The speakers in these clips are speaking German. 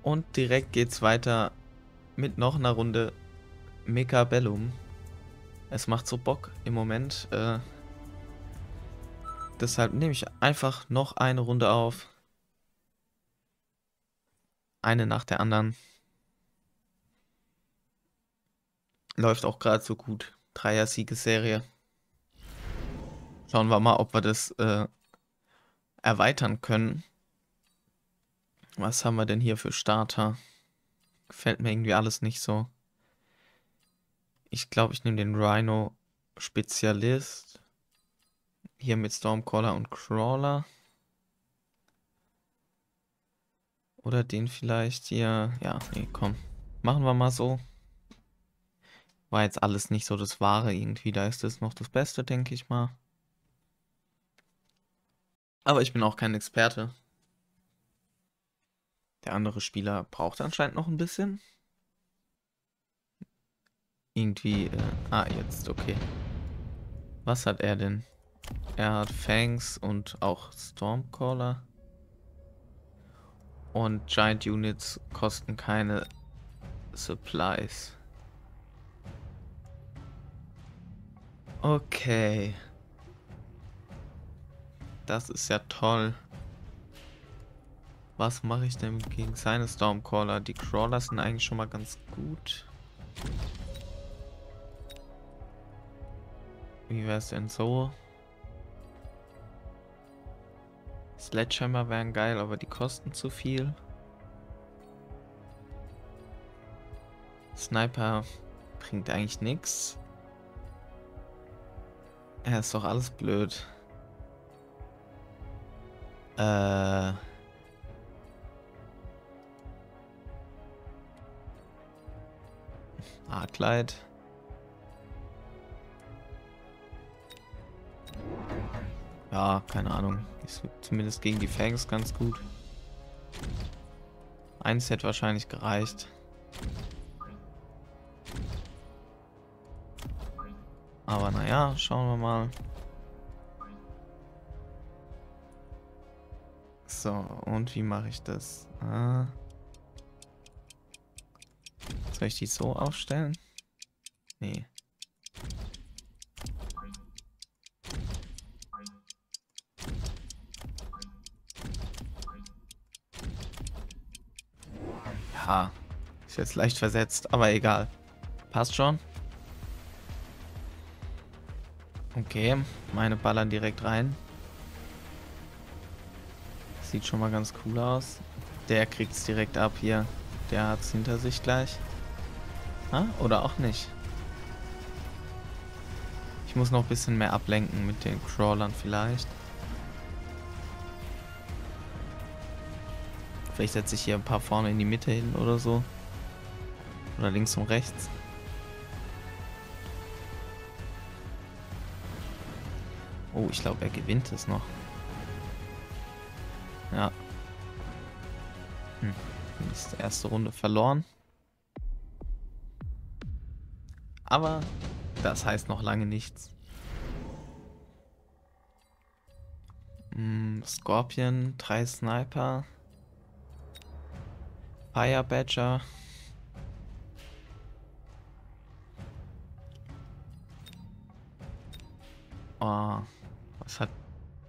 Und direkt geht's weiter mit noch einer Runde Mechabellum. Es macht so Bock im Moment. Deshalb nehme ich einfach noch eine Runde auf. Eine nach der anderen. Läuft auch gerade so gut. Dreier-Siegesserie. Schauen wir mal, ob wir das erweitern können. Was haben wir denn hier für Starter? Gefällt mir irgendwie alles nicht so. Ich glaube, ich nehme den Rhino Spezialist. Hier mit Stormcaller und Crawler. Oder den vielleicht hier. Ja, nee, komm. Machen wir mal so. War jetzt alles nicht so das Wahre irgendwie. Da ist das noch das Beste, denke ich mal. Aber ich bin auch kein Experte. Der andere Spieler braucht anscheinend noch ein bisschen. Irgendwie, jetzt, okay. Was hat er denn? Er hat Fangs und auch Stormcaller. Und Giant Units kosten keine Supplies. Okay. Das ist ja toll. Was mache ich denn gegen seine Stormcaller? Die Crawler sind eigentlich schon mal ganz gut. Wie wäre es denn so? Sledgehammer wären geil, aber die kosten zu viel. Sniper bringt eigentlich nichts. Ja, ist doch alles blöd. Arclight. Ja, keine Ahnung. Ist zumindest gegen die Fangs ganz gut. Eins hätte wahrscheinlich gereicht. Aber naja, schauen wir mal. So, und wie mache ich das? Soll ich die so aufstellen? Nee. Ja, ist jetzt leicht versetzt, aber egal. Passt schon. Okay, meine ballern direkt rein. Sieht schon mal ganz cool aus. Der kriegt's direkt ab hier. Der hat's hinter sich gleich. Oder auch nicht. Ich muss noch ein bisschen mehr ablenken mit den Crawlern vielleicht. Vielleicht setze ich hier ein paar vorne in die Mitte hin oder so. Oder links und rechts. Oh, ich glaube, er gewinnt es noch. Ja. Ist die erste Runde verloren. Aber das heißt noch lange nichts. Scorpion, 3 Sniper. Fire Badger. Oh, was hat...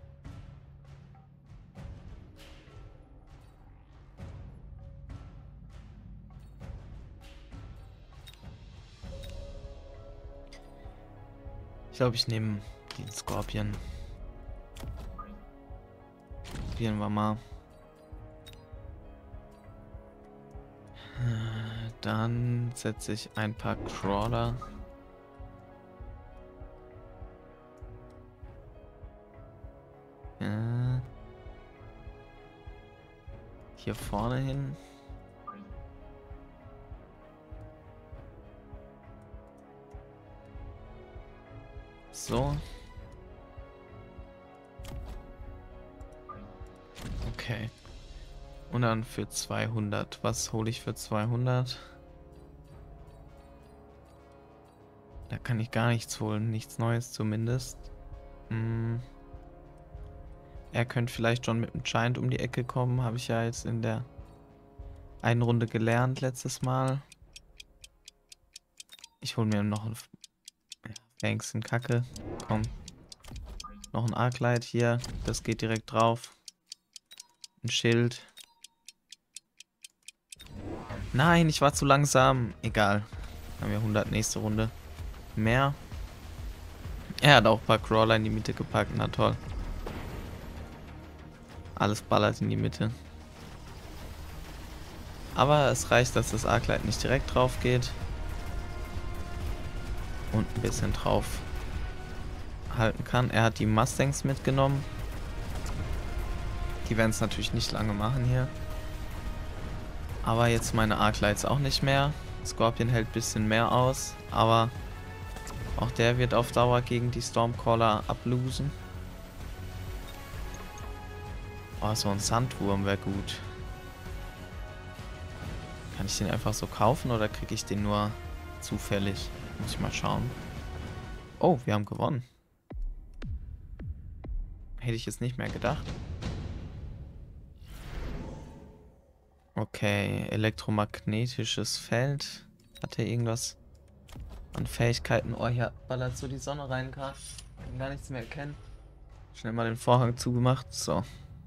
Ich glaube, ich nehme den Scorpion. Probieren wir mal. Dann setze ich ein paar Crawler. Hier vorne hin. So. Okay. Und dann für 200. Was hole ich für 200? Da kann ich gar nichts holen. Nichts Neues zumindest. Er könnte vielleicht schon mit dem Giant um die Ecke kommen. Habe ich ja jetzt in der eine Runde gelernt letztes Mal. Ich hole mir noch ein Fangs in Kacke. Komm. Noch ein Arclight hier. Das geht direkt drauf. Ein Schild. Nein, ich war zu langsam. Egal. Haben wir 100 nächste Runde. Mehr. Er hat auch ein paar Crawler in die Mitte gepackt. Na toll. Alles ballert in die Mitte. Aber es reicht, dass das Arclight nicht direkt drauf geht. Und ein bisschen drauf halten kann. Er hat die Mustangs mitgenommen. Die werden es natürlich nicht lange machen hier. Aber jetzt meine Arclights auch nicht mehr. Scorpion hält ein bisschen mehr aus. Aber auch der wird auf Dauer gegen die Stormcaller ablosen. Oh, so ein Sandwurm wäre gut. Kann ich den einfach so kaufen oder kriege ich den nur zufällig? Muss ich mal schauen. Oh, wir haben gewonnen. Hätte ich jetzt nicht mehr gedacht. Okay, elektromagnetisches Feld. Hat er irgendwas an Fähigkeiten? Oh, hier ballert so die Sonne rein gerade. Kann gar nichts mehr erkennen. Schnell mal den Vorhang zugemacht. So.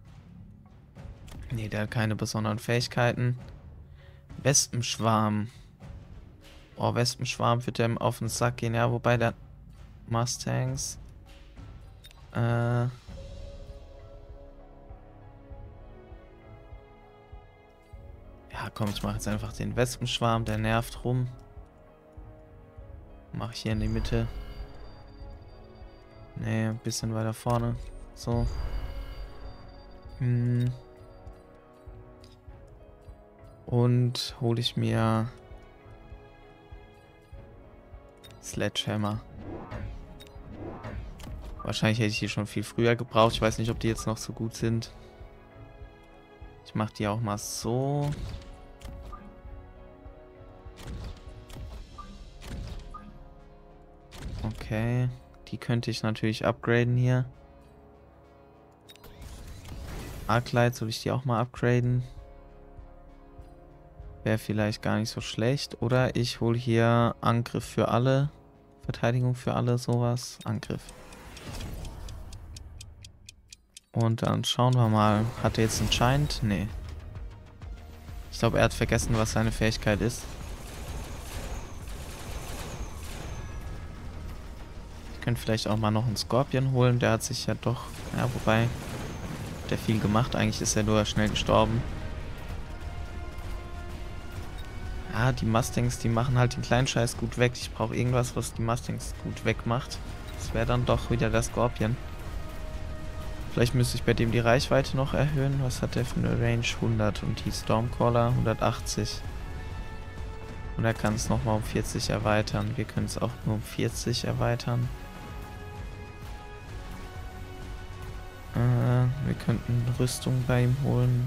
Nee, der hat keine besonderen Fähigkeiten. Wespenschwarm. Oh, Wespenschwarm wird dem auf den Sack gehen. Ja, wobei der Mustangs. Ja, komm, ich mache jetzt einfach den Wespenschwarm. Der nervt rum. Mache ich hier in die Mitte. Nee, ein bisschen weiter vorne. So. Und hole ich mir Sledgehammer. Wahrscheinlich hätte ich die schon viel früher gebraucht. Ich weiß nicht, ob die jetzt noch so gut sind. Ich mache die auch mal so. Okay. Die könnte ich natürlich upgraden hier. Arclight soll ich die auch mal upgraden. Wäre vielleicht gar nicht so schlecht. Oder ich hole hier Angriff für alle. Verteidigung für alle, sowas. Angriff. Und dann schauen wir mal. Hat er jetzt einen Giant? Nee. Ich glaube, er hat vergessen, was seine Fähigkeit ist. Ich könnte vielleicht auch mal noch einen Scorpion holen. Der hat sich ja doch... Ja, wobei... Der viel gemacht. Eigentlich ist er nur schnell gestorben. Ja, die Mustangs, die machen halt den kleinen Scheiß gut weg. Ich brauche irgendwas, was die Mustangs gut wegmacht. Das wäre dann doch wieder der Scorpion. Vielleicht müsste ich bei dem die Reichweite noch erhöhen. Was hat der für eine Range? 100 und die Stormcaller 180. Und er kann es nochmal um 40 erweitern. Wir können es auch nur um 40 erweitern. Wir könnten Rüstung bei ihm holen.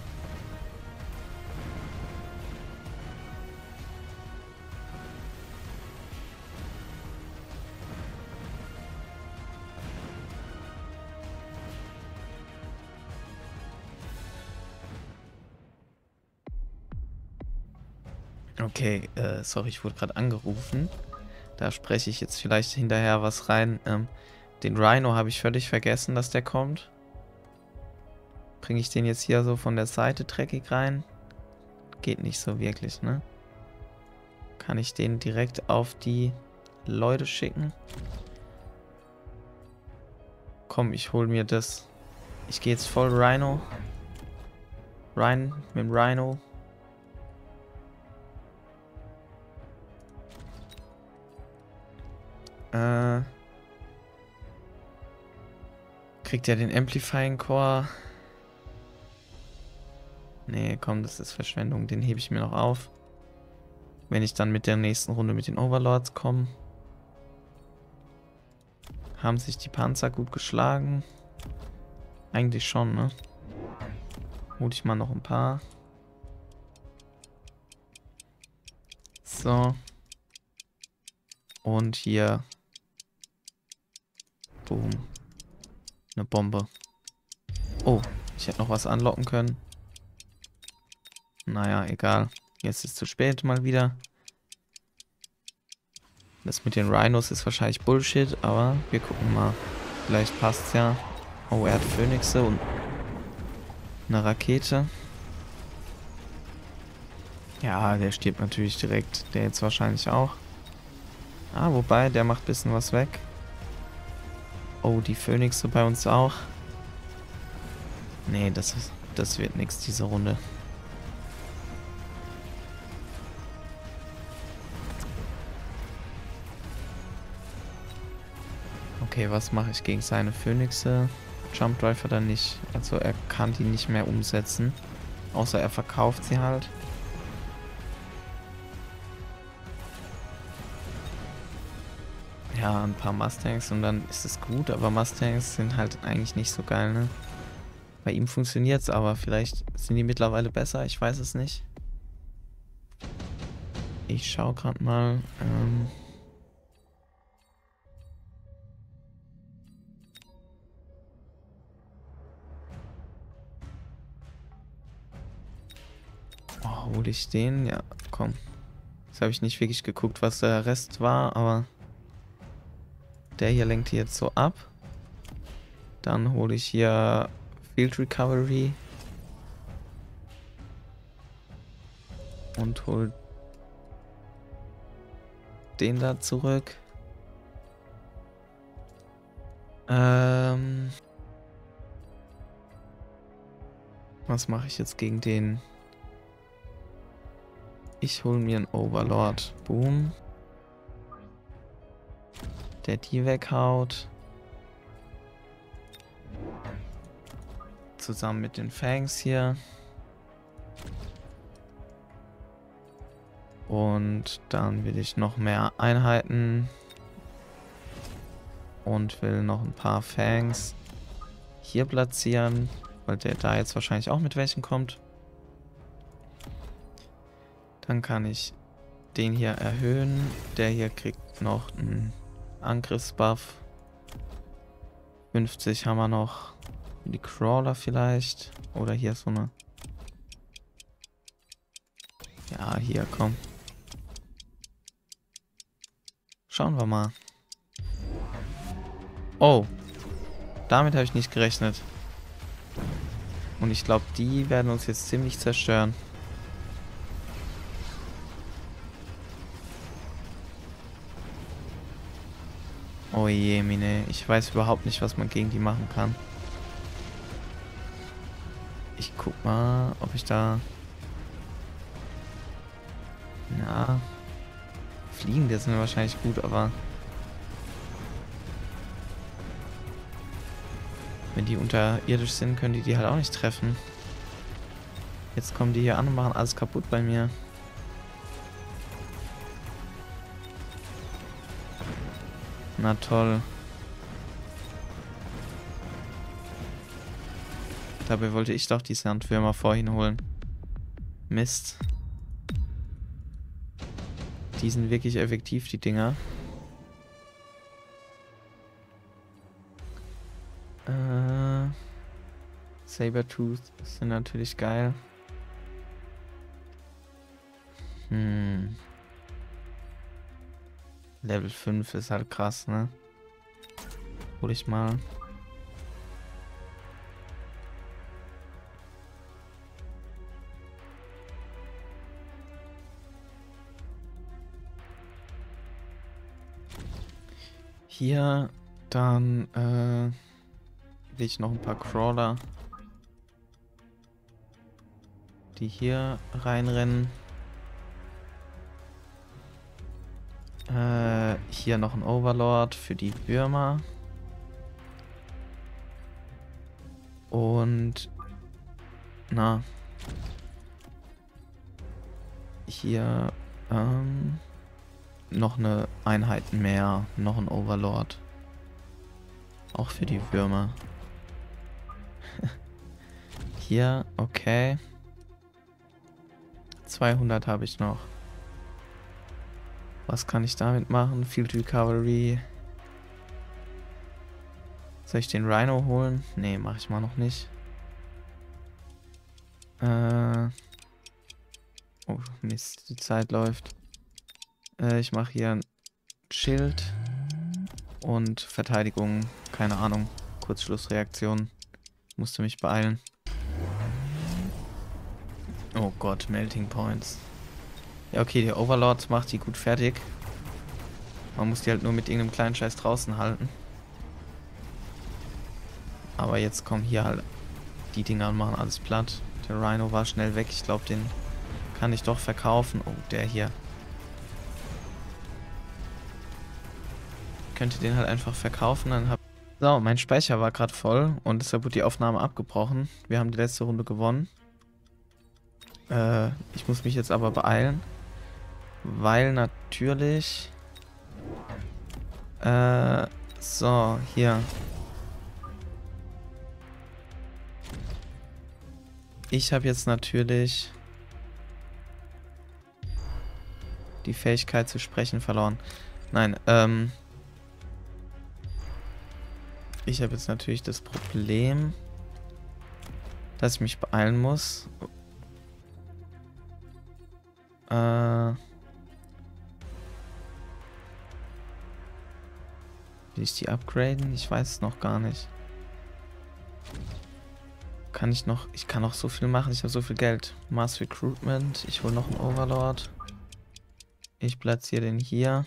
Okay, sorry, ich wurde gerade angerufen. Da spreche ich jetzt vielleicht hinterher was rein. Den Rhino habe ich völlig vergessen, dass der kommt. Bringe ich den jetzt hier so von der Seite dreckig rein? Geht nicht so wirklich, ne? Kann ich den direkt auf die Leute schicken? Komm, ich hole mir das. Ich gehe jetzt voll Rhino. Mit dem Rhino. Kriegt er den Amplifying Core? Nee, komm, das ist Verschwendung. Den hebe ich mir noch auf. Wenn ich dann mit der nächsten Runde mit den Overlords komme. Haben sich die Panzer gut geschlagen? Eigentlich schon, ne? Hol ich mal noch ein paar. So. Und hier. Boom. Eine Bombe. Oh, ich hätte noch was anlocken können. Naja, egal. Jetzt ist zu spät mal wieder. Das mit den Rhinos ist wahrscheinlich Bullshit, aber wir gucken mal. Vielleicht passt's ja. Oh, er hat Phönixe und eine Rakete. Ja, der stirbt natürlich direkt. Der jetzt wahrscheinlich auch. Ah, wobei, der macht ein bisschen was weg. Oh, die Phönixe bei uns auch. Nee, das wird nichts diese Runde. Okay, was mache ich gegen seine Phönixe? Jump Drive hat er nicht. Also er kann die nicht mehr umsetzen. Außer er verkauft sie halt. Ja, ein paar Mustangs und dann ist es gut, aber Mustangs sind halt eigentlich nicht so geil, ne? Bei ihm funktioniert's, aber vielleicht sind die mittlerweile besser, ich weiß es nicht. Ich schau gerade mal. Oh, hole ich den? Ja, komm. Jetzt habe ich nicht wirklich geguckt, was der Rest war, aber der hier lenkt hier jetzt so ab. Dann hole ich hier Field Recovery. Und hole den da zurück. Was mache ich jetzt gegen den? Ich hole mir einen Overlord. Boom. Der die weghaut. Zusammen mit den Fangs hier. Und dann will ich noch mehr Einheiten. Und will noch ein paar Fangs hier platzieren. Weil der da jetzt wahrscheinlich auch mit welchen kommt. Dann kann ich den hier erhöhen. Der hier kriegt noch einen Angriffsbuff. 50 haben wir noch. Die Crawler vielleicht. Oder hier so eine. Ja, hier, komm. Schauen wir mal. Oh. Damit habe ich nicht gerechnet. Und ich glaube, die werden uns jetzt ziemlich zerstören. Oh je, Mine. Ich weiß überhaupt nicht, was man gegen die machen kann. Ich guck mal, ob ich da... Ja. Fliegen, der sind wahrscheinlich gut, aber... Wenn die unterirdisch sind, können die halt auch nicht treffen. Jetzt kommen die hier an und machen alles kaputt bei mir. Na toll. Dabei wollte ich doch die Sandwürmer vorhin holen. Mist. Die sind wirklich effektiv, die Dinger. Sabertooth sind natürlich geil. Level 5 ist halt krass, ne? Hol ich mal. Hier, dann will ich noch ein paar Crawler, die hier reinrennen. Hier noch ein Overlord für die Würmer. Und na, hier noch eine Einheit mehr, noch ein Overlord. Auch für die Würmer. Hier, okay. 200 habe ich noch. Was kann ich damit machen? Field Recovery. Soll ich den Rhino holen? Nee, mache ich mal noch nicht. Oh, Mist, die Zeit läuft. Ich mache hier ein Schild und Verteidigung, keine Ahnung. Kurzschlussreaktion. Musste mich beeilen. Oh Gott, Melting Points. Ja, okay, der Overlord macht die gut fertig. Man muss die halt nur mit irgendeinem kleinen Scheiß draußen halten. Aber jetzt kommen hier halt die Dinger und machen alles platt. Der Rhino war schnell weg. Ich glaube, den kann ich doch verkaufen. Oh, der hier. Ich könnte den halt einfach verkaufen. Dann hab so, mein Speicher war gerade voll und deshalb wurde die Aufnahme abgebrochen. Wir haben die letzte Runde gewonnen. Ich muss mich jetzt aber beeilen. Weil natürlich... so, hier. Ich habe jetzt natürlich die Fähigkeit zu sprechen verloren. Nein, ich habe jetzt natürlich das Problem, dass ich mich beeilen muss. Will ich die upgraden? Ich weiß es noch gar nicht. Kann ich noch... Ich kann noch so viel machen. Ich habe so viel Geld. Mass Recruitment. Ich hole noch einen Overlord. Ich platziere den hier.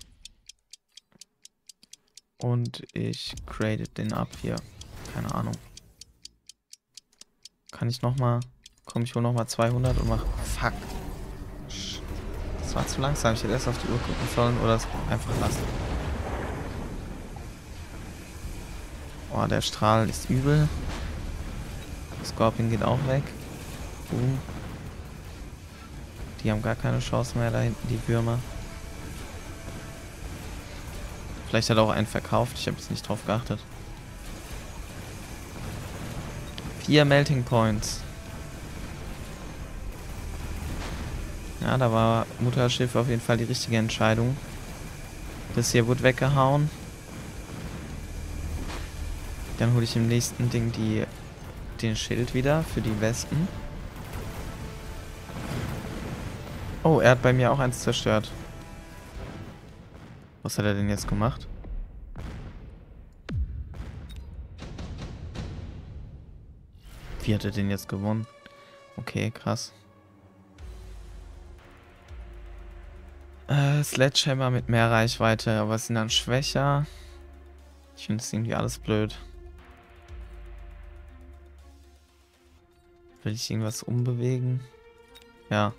Und ich grade den ab hier. Keine Ahnung. Kann ich nochmal... Komm, ich hole nochmal 200 und mach... Fuck. Das war zu langsam. Ich hätte erst auf die Uhr gucken sollen oder es einfach lassen. Oh, der Strahl ist übel. Scorpion geht auch weg. Boom. Die haben gar keine Chance mehr da hinten, die Würmer. Vielleicht hat er auch einen verkauft. Ich habe jetzt nicht drauf geachtet. 4 Melting Points. Ja, da war Mutterschiff auf jeden Fall die richtige Entscheidung. Das hier wurde weggehauen. Dann hole ich im nächsten Ding den Schild wieder für die Wespen. Oh, er hat bei mir auch eins zerstört. Was hat er denn jetzt gemacht? Wie hat er den jetzt gewonnen? Okay, krass. Sledgehammer mit mehr Reichweite, aber sind dann schwächer. Ich finde es irgendwie alles blöd. Will ich irgendwas umbewegen? Ja.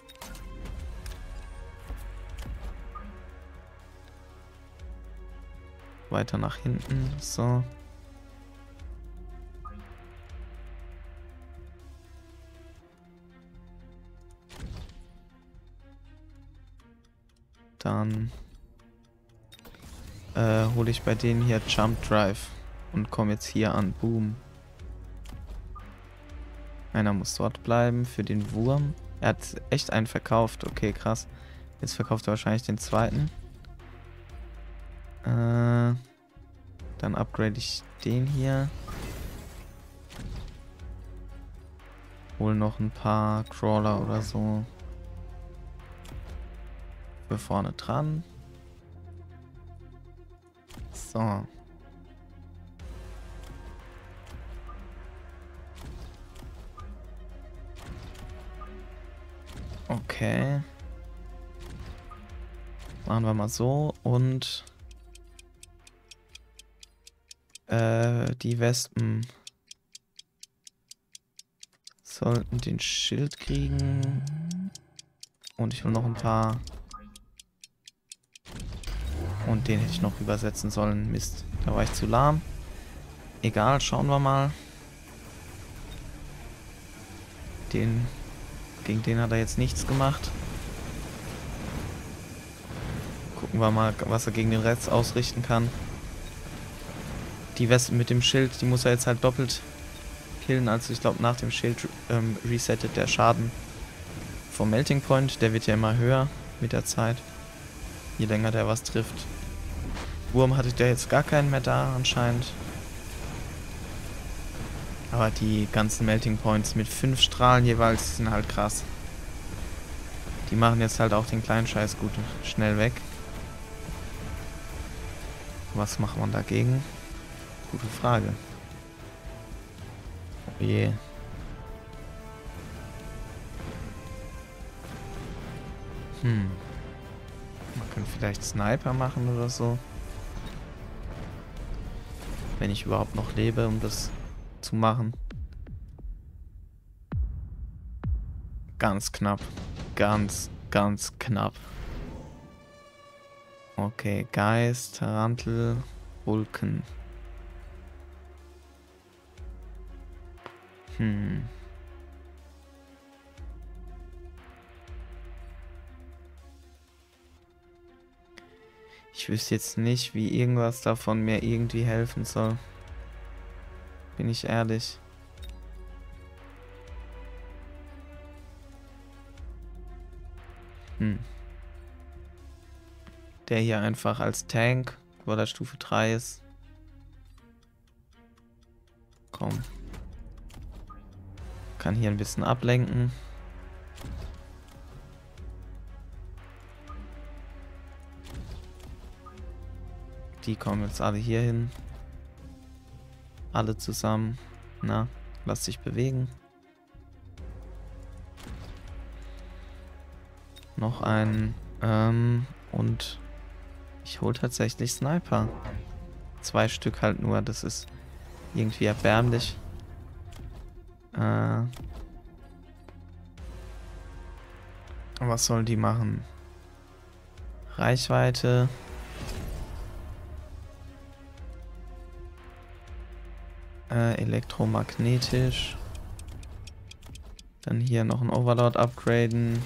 Weiter nach hinten. So. Dann hole ich bei denen hier Jump Drive und komme jetzt hier an. Boom. Einer muss dort bleiben für den Wurm. Er hat echt einen verkauft. Okay, krass. Jetzt verkauft er wahrscheinlich den zweiten. Dann upgrade ich den hier. Hol noch ein paar Crawler oder so. Für vorne dran. So. Okay. Machen wir mal so und die Wespen sollten den Schild kriegen und ich will noch ein paar und den hätte ich noch übersetzen sollen. Mist, da war ich zu lahm. Egal, schauen wir mal. Gegen den hat er jetzt nichts gemacht. Gucken wir mal, was er gegen den Rest ausrichten kann. Die Wespen mit dem Schild, die muss er jetzt halt doppelt killen. Also ich glaube, nach dem Schild resettet der Schaden vom Melting Point. Der wird ja immer höher mit der Zeit. Je länger der was trifft. Wurm hatte der jetzt gar keinen mehr da anscheinend. Aber die ganzen Melting Points mit 5 Strahlen jeweils sind halt krass. Die machen jetzt halt auch den kleinen Scheiß gut schnell weg. Was macht man dagegen? Gute Frage. Oh je. Man könnte vielleicht Sniper machen oder so. Wenn ich überhaupt noch lebe, um das zu machen. Ganz knapp. Ganz, ganz knapp. Okay, Geist, Tarantel, Vulken. Ich wüsste jetzt nicht, wie irgendwas davon mir irgendwie helfen soll. Bin ich ehrlich. Der hier einfach als Tank, weil er Stufe 3 ist. Komm. Kann hier ein bisschen ablenken. Die kommen jetzt alle hier hin. Alle zusammen. Na, lass dich bewegen. Noch einen. Und ich hole tatsächlich Sniper. 2 Stück halt nur. Das ist irgendwie erbärmlich. Was sollen die machen? Reichweite. Elektromagnetisch. Dann hier noch ein Overlord upgraden.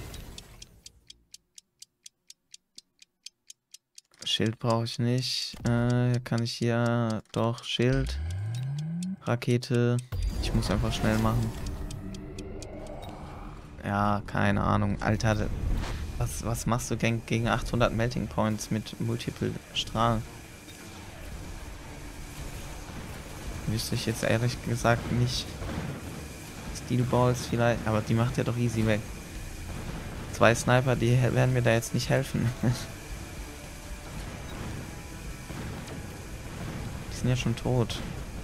Schild brauche ich nicht. Kann ich hier doch Schild. Rakete. Ich muss einfach schnell machen. Ja, keine Ahnung. Alter, was machst du gegen 800 Melting Points mit Multiple Strahlen? Wüsste ich jetzt ehrlich gesagt nicht. Steel Balls vielleicht, aber die macht ja doch easy weg. 2 Sniper, die werden mir da jetzt nicht helfen. Die sind ja schon tot.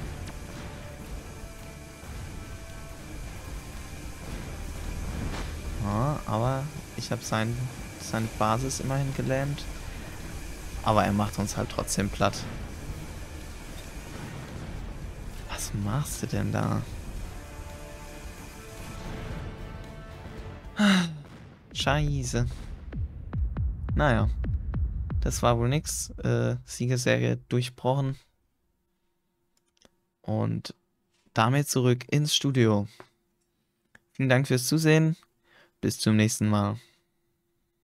Ja, aber ich habe seine Basis immerhin gelähmt. Aber er macht uns halt trotzdem platt. Was machst du denn da? Scheiße. Naja. Das war wohl nix. Siegesserie durchbrochen. Und damit zurück ins Studio. Vielen Dank fürs Zusehen. Bis zum nächsten Mal.